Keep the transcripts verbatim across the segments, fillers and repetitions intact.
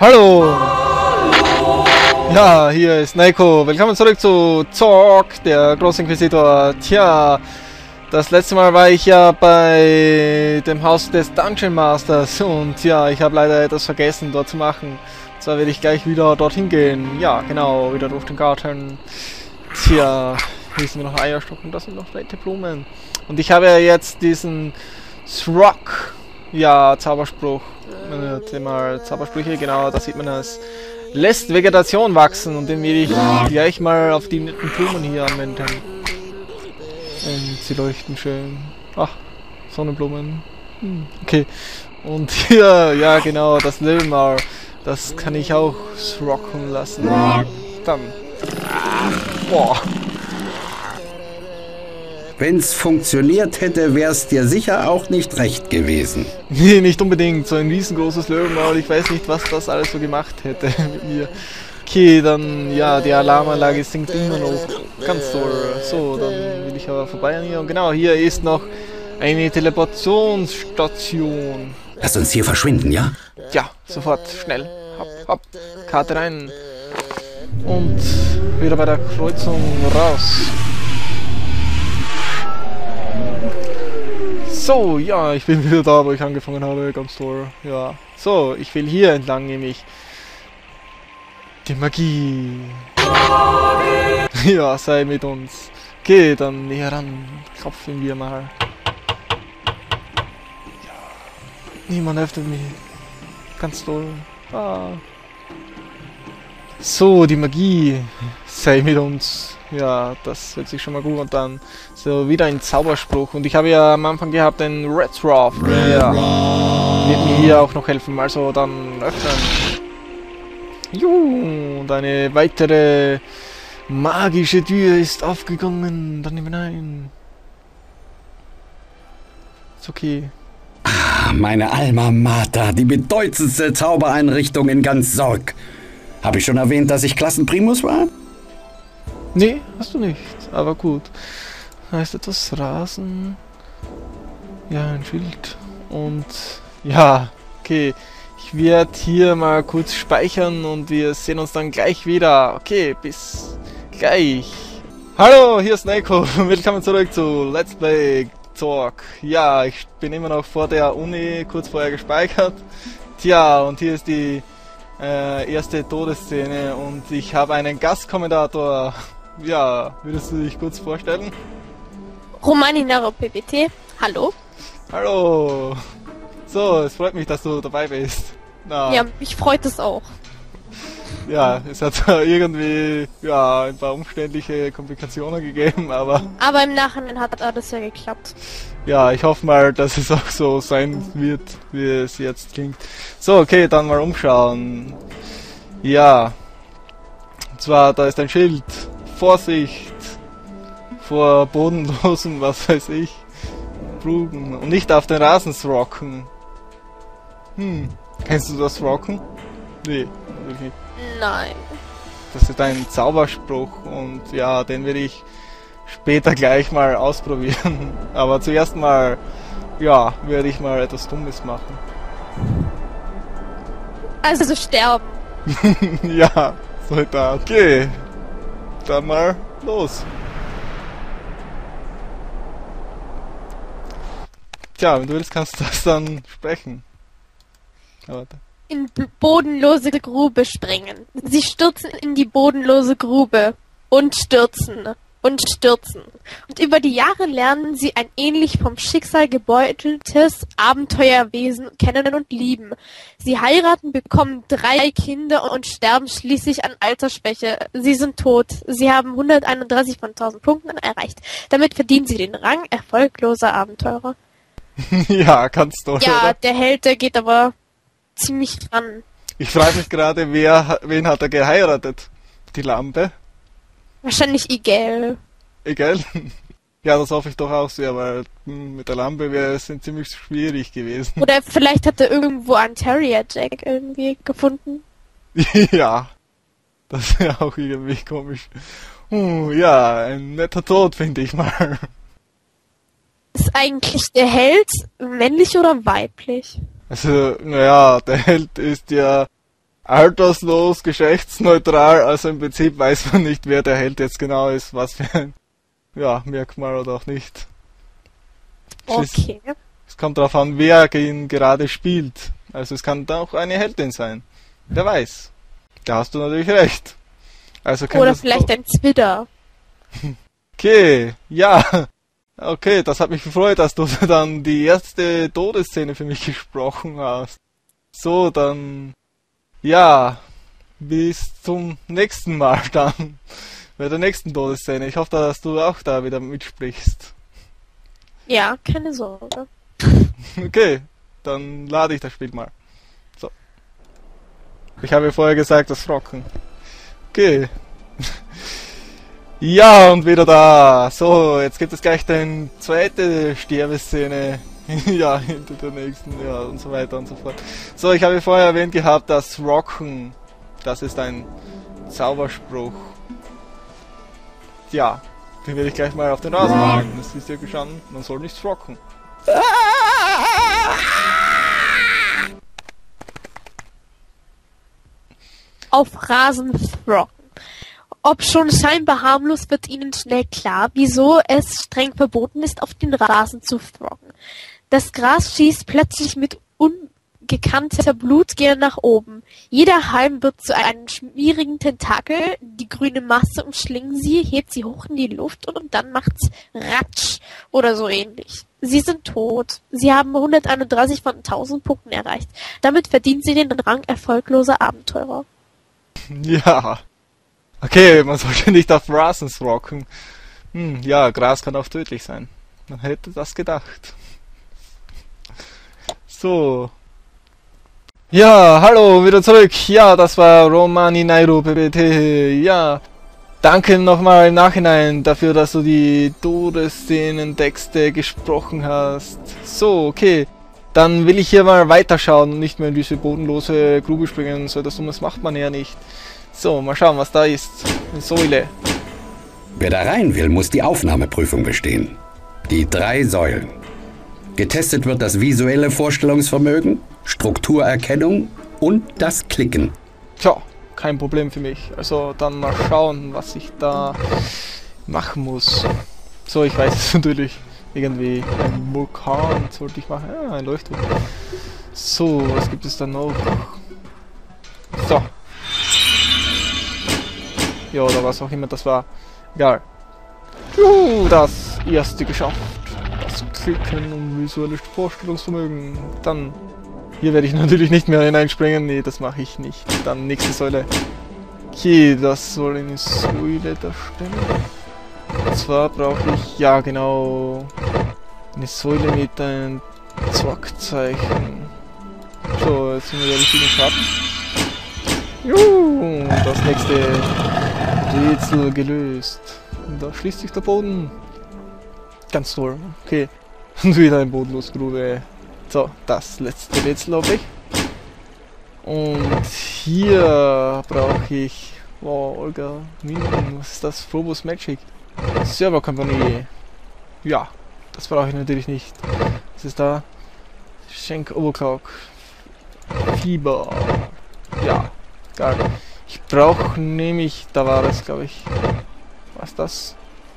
Hallo! Ja, hier ist Neiko. Willkommen zurück zu Zork, der Großinquisitor. Tja, das letzte Mal war ich ja bei dem Haus des Dungeon Masters und ja, ich habe leider etwas vergessen dort zu machen. Und zwar werde ich gleich wieder dorthin gehen. Ja, genau, wieder durch den Garten. Tja, hier sind noch Eierstock und das sind noch nette Blumen. Und ich habe ja jetzt diesen Srock, ja, Zauberspruch. Thema Zaubersprüche, genau, da sieht man es. Lässt Vegetation wachsen und den werde ich gleich mal auf die netten Blumen hier anwenden. Und sie leuchten schön. Ach, Sonnenblumen. Hm, okay. Und hier, ja genau, das Löwenmaul. Das kann ich auch rocken lassen. Dann. Boah. Wenn's funktioniert hätte, wär's dir sicher auch nicht recht gewesen. Nee, nicht unbedingt. So ein riesengroßes Löwenmaul. Ich weiß nicht, was das alles so gemacht hätte mit mir. Okay, dann, ja, die Alarmanlage singt immer noch ganz toll. So, dann will ich aber vorbei an ihr. Und genau, hier ist noch eine Teleportationsstation. Lass uns hier verschwinden, ja? Ja, sofort, schnell. Hopp, hopp, Karte rein. Und wieder bei der Kreuzung raus. So, ja, ich bin wieder da, wo ich angefangen habe, ganz toll, ja. So, ich will hier entlang, nämlich die Magie. Ja, sei mit uns. Okay, dann näher ran, klopfen wir mal. Ja, niemand öffnet mich. Ganz toll. Ah. So, die Magie, sei mit uns. Ja, das hört sich schon mal gut und dann so wieder ein Zauberspruch. Und ich habe ja am Anfang gehabt den Red Rough. Ja, wird mir hier auch noch helfen. Also dann öffnen. Juhu, und eine weitere magische Tür ist aufgegangen. Dann hinein. Ist okay. Ah, meine Alma Mater, die bedeutendste Zaubereinrichtung in ganz Sorg. Habe ich schon erwähnt, dass ich Klassenprimus war? Nee, hast du nicht. Aber gut. Heißt etwas Rasen. Ja, ein Schild. Und ja, okay. Ich werde hier mal kurz speichern und wir sehen uns dann gleich wieder. Okay, bis gleich. Hallo, hier ist Neiko. Willkommen zurück zu Let's Play Zork. Ja, ich bin immer noch vor der Uni kurz vorher gespeichert. Tja, und hier ist die äh, erste Todesszene und ich habe einen Gastkommentator. Ja, würdest du dich kurz vorstellen? Romaninaro P P T, hallo. Hallo. So, es freut mich, dass du dabei bist. Na, ja, mich freut es auch. Ja, es hat zwar irgendwie ja, ein paar umständliche Komplikationen gegeben, aber... Aber im Nachhinein hat alles ja geklappt. Ja, ich hoffe mal, dass es auch so sein wird, wie es jetzt klingt. So, okay, dann mal umschauen. Ja. Und zwar, da ist ein Schild. Vorsicht vor bodenlosen, was weiß ich, Blumen. Und nicht auf den Rasen rocken. Hm, kennst du das Rocken? Nee, wirklich. Nein. Das ist ein Zauberspruch und ja, den werde ich später gleich mal ausprobieren. Aber zuerst mal, ja, werde ich mal etwas Dummes machen. Also sterben. Ja, so da. Okay. Dann mal los. Tja, wenn du willst, kannst du das dann sprechen. Ja, warte. In bodenlose Grube springen. Sie stürzen in die bodenlose Grube. Und stürzen. Und stürzen. Und über die Jahre lernen sie ein ähnlich vom Schicksal gebeuteltes Abenteuerwesen kennen und lieben. Sie heiraten, bekommen drei Kinder und sterben schließlich an Altersschwäche. Sie sind tot. Sie haben hunderteinunddreißig von tausend Punkten erreicht. Damit verdienen sie den Rang erfolgloser Abenteurer. Ja, kannst du, Ja, oder? der Held, der geht aber ziemlich dran. Ich frage mich gerade, wer, wen hat er geheiratet? Die Lampe? Wahrscheinlich Igel. Egal. Ja, das hoffe ich doch auch sehr, weil hm, mit der Lampe wäre es ziemlich schwierig gewesen. Oder vielleicht hat er irgendwo einen Terrier Jack irgendwie gefunden. Ja, das wäre auch irgendwie komisch. Uh, ja, ein netter Tod, finde ich mal. Ist eigentlich der Held männlich oder weiblich? Also, naja, der Held ist ja alterslos, geschlechtsneutral, also im Prinzip weiß man nicht, wer der Held jetzt genau ist, was für ein ja, Merkmal oder auch nicht. Okay. Es kommt darauf an, wer ihn gerade spielt. Also es kann auch eine Heldin sein. Wer weiß. Da hast du natürlich recht. Also Oder vielleicht ein Zwitter. Okay, ja. Okay, das hat mich gefreut, dass du dann die erste Todesszene für mich gesprochen hast. So, dann... Ja, bis zum nächsten Mal dann. Bei der nächsten Todesszene. Ich hoffe, dass du auch da wieder mitsprichst. Ja, keine Sorge. Okay, dann lade ich das Spiel mal. So. Ich habe vorher gesagt, das Rocken. Okay. Ja, und wieder da. So, jetzt gibt es gleich die zweite Sterbeszene. Ja, hinter der nächsten, ja, und so weiter und so fort. So, ich habe vorher erwähnt gehabt, das Rocken, das ist ein Zauberspruch. Ja, den werde ich gleich mal auf den Rasen halten. Das ist ja gestanden, man soll nichts rocken. Auf Rasen rocken. Ob schon scheinbar harmlos, wird ihnen schnell klar, wieso es streng verboten ist, auf den Rasen zu throcken. Das Gras schießt plötzlich mit ungekannter Blutgier nach oben. Jeder Halm wird zu einem schmierigen Tentakel, die grüne Masse umschlingen sie, hebt sie hoch in die Luft und dann macht's Ratsch oder so ähnlich. Sie sind tot. Sie haben hunderteinunddreißig von tausend Punkten erreicht. Damit verdient sie den Rang erfolgloser Abenteurer. Ja. Okay, man sollte nicht auf Rasens rocken. Hm, ja, Gras kann auch tödlich sein. Man hätte das gedacht. So. Ja, hallo, wieder zurück. Ja, das war Romani Nairo P P T. Ja, danke nochmal im Nachhinein dafür, dass du die Todesszenen-Texte gesprochen hast. So, okay. Dann will ich hier mal weiterschauen und nicht mehr in diese bodenlose Grube springen. So etwas Dummes macht man ja nicht. So, mal schauen, was da ist. Eine Säule. Wer da rein will, muss die Aufnahmeprüfung bestehen. Die drei Säulen. Getestet wird das visuelle Vorstellungsvermögen, Strukturerkennung und das Klicken. Tja, kein Problem für mich. Also dann mal schauen, was ich da machen muss. So, ich weiß es natürlich. Irgendwie ein Vulkan sollte ich machen. Ja, ein Leuchtturm. So, was gibt es da noch? So. Ja, oder was auch immer das war. Egal. Juhu, das erste geschafft. Das Klicken und visuelle Vorstellungsvermögen. Dann, hier werde ich natürlich nicht mehr hineinspringen. Nee, das mache ich nicht. Dann nächste Säule. Okay, das soll eine Säule darstellen. Und zwar brauche ich, ja genau, eine Säule mit einem Zockzeichen. So, jetzt sind wir der richtigen Schatten. Juhu, das nächste Rätsel gelöst. Und da schließt sich der Boden. Ganz toll. Okay. Und wieder ein bodenlose Grube. So, das letzte Rätsel habe ich. Und hier brauche ich... Wow, Olga, Minion, was ist das? Phobos Magic. Serverkompanie. Ja, das brauche ich natürlich nicht. Was ist da? Schenk Overclock. Fieber. Ja, geil. Ich brauche nämlich, da war das, glaube ich. Was ist das?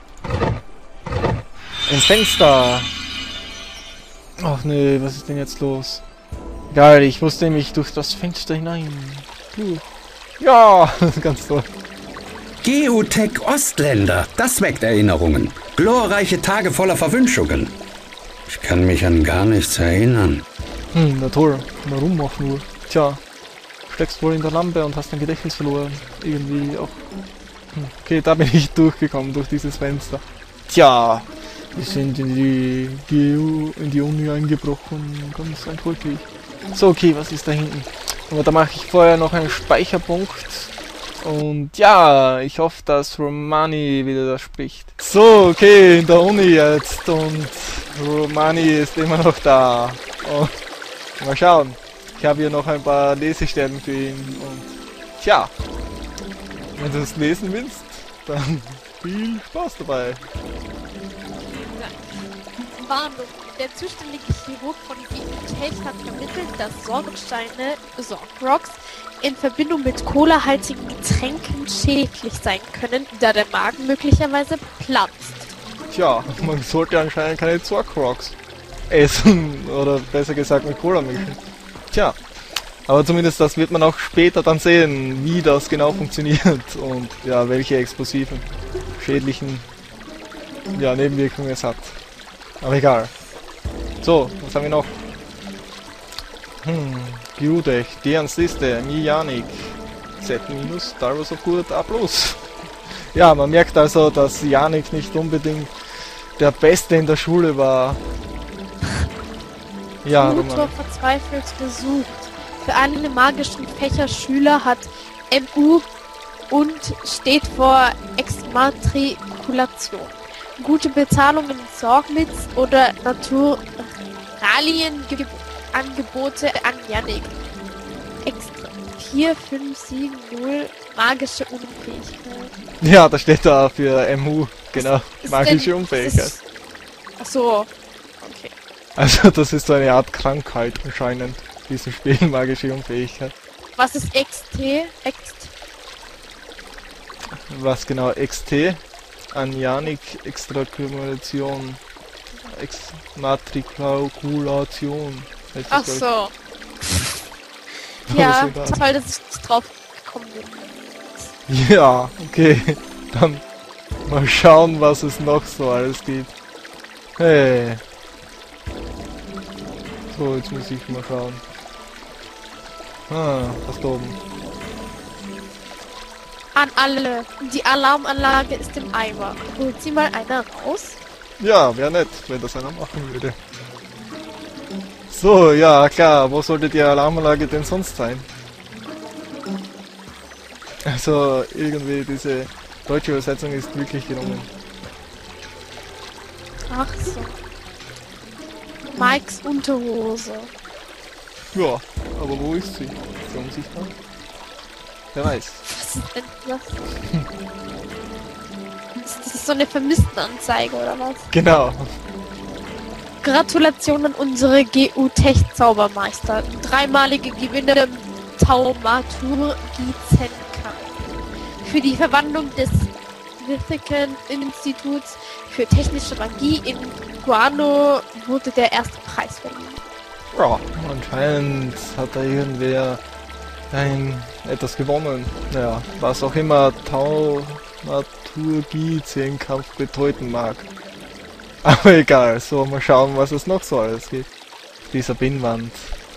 Ein Fenster. Ach nee, was ist denn jetzt los? Geil, ich musste nämlich durch das Fenster hinein. Puh. Ja, ganz toll. Geotech Ostländer, das weckt Erinnerungen. Glorreiche Tage voller Verwünschungen. Ich kann mich an gar nichts erinnern. Hm, na toll. Warum auch nur? Tja, steckst wohl in der Lampe und hast dein Gedächtnis verloren. Irgendwie auch. Hm, okay, da bin ich durchgekommen, durch dieses Fenster. Tja, wir sind in die Geo, in die Uni eingebrochen. Ganz eindrücklich. So, okay, was ist da hinten? Aber da mache ich vorher noch einen Speicherpunkt. Und ja, ich hoffe, dass Romani wieder da spricht. So, okay, in der Uni jetzt. Und Romani ist immer noch da. Und mal schauen. Ich habe hier noch ein paar Lesestellen für ihn. Und tja, wenn du es lesen willst, dann viel Spaß dabei. Warnung. Der zuständige Chirurg von Geotech Tech hat vermittelt, dass Sorgsteine, Sorgrocks, in Verbindung mit cola-haltigen Getränken schädlich sein können, da der Magen möglicherweise platzt. Tja, man sollte anscheinend keine Zorkrocks essen oder besser gesagt mit Cola mischen. Tja, aber zumindest das wird man auch später dann sehen, wie das genau funktioniert und ja, welche explosiven, schädlichen ja, Nebenwirkungen es hat. Aber egal. So, was haben wir noch? Hm, Giudech, Dians Liste, Mijanik, Z minus, Star Wars of Good, A plus. Ja, man merkt also, dass Janik nicht unbedingt der Beste in der Schule war. Ja, Tutor verzweifelt gesucht. Für alle magischen Fächer Schüler hat M U und steht vor Exmatrikulation. Gute Bezahlung in Sorgmitz oder Naturalienangebote an Yannick. Extra vier fünf sieben null magische Unfähigkeit. Ja, da steht da für M U, genau, Ist magische denn- Unfähigkeit. ist- Ach so, okay. Also das ist so eine Art Krankheit anscheinend, diesem Spiel, magische Unfähigkeit. Was ist X T? X Was genau, X T? An Janik Extrakumulation. Exmatrikulation. heißt das, Ach glaub so. ich. Ja, Was ist das? toll, dass ich nicht drauf gekommen bin. Ja, okay. Dann mal schauen, was es noch so alles gibt. Hey. So, jetzt muss ich mal schauen. Ah, was da oben. An alle. Die Alarmanlage ist im Eimer. Holt sie mal einer raus? Ja, wäre nett, wenn das einer machen würde. So, ja, klar. Wo sollte die Alarmanlage denn sonst sein? Also, irgendwie diese deutsche Übersetzung ist wirklich gelungen. Ach so. Mikes Unterhose. Ja, aber wo ist sie? Ist sie unsichtbar? Wer weiß. Was ist denn das? Ist das so eine Vermisstenanzeige oder was? Genau. Gratulation an unsere G U-Tech-Zaubermeister. Dreimalige Gewinner im Taumaturgie-Zenkampf. Für die Verwandlung des Mythical Instituts für technische Magie in Guano wurde der erste Preis verliehen. Ja, anscheinend hat da irgendwer ein etwas gewonnen. Naja, was auch immer Taumaturgie-Zehnkampf bedeuten mag. Aber egal, so mal schauen, was es noch so alles gibt. Dieser Pinnwand.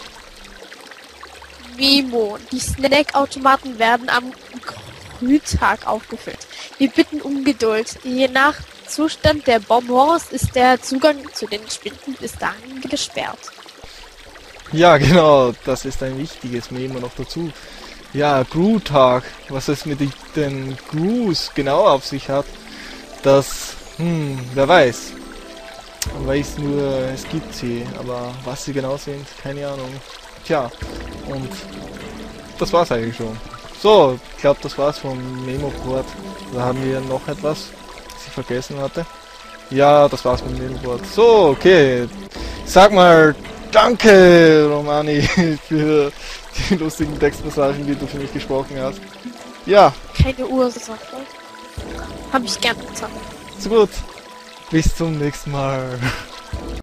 Memo. Die Snackautomaten werden am Frühtag aufgefüllt. Wir bitten um Geduld. Je nach Zustand der Bonbons ist der Zugang zu den Spinden bis dahin gesperrt. Ja, genau, das ist ein wichtiges Memo noch dazu. Ja, Gru-Tag, was es mit den Grus genau auf sich hat, das, hm, wer weiß. Man weiß nur, es gibt sie, aber was sie genau sind, keine Ahnung. Tja, und das war's eigentlich schon. So, ich glaube, das war's vom Memo-Board. Da haben wir noch etwas, das ich vergessen hatte. Ja, das war's mit dem Memo-Board. So, okay. Sag mal, danke, Romani, für die lustigen Textpassagen, die du für mich gesprochen hast. Ja, Keine Ursache. Hab ich gern getan. so gut. Bis zum nächsten Mal.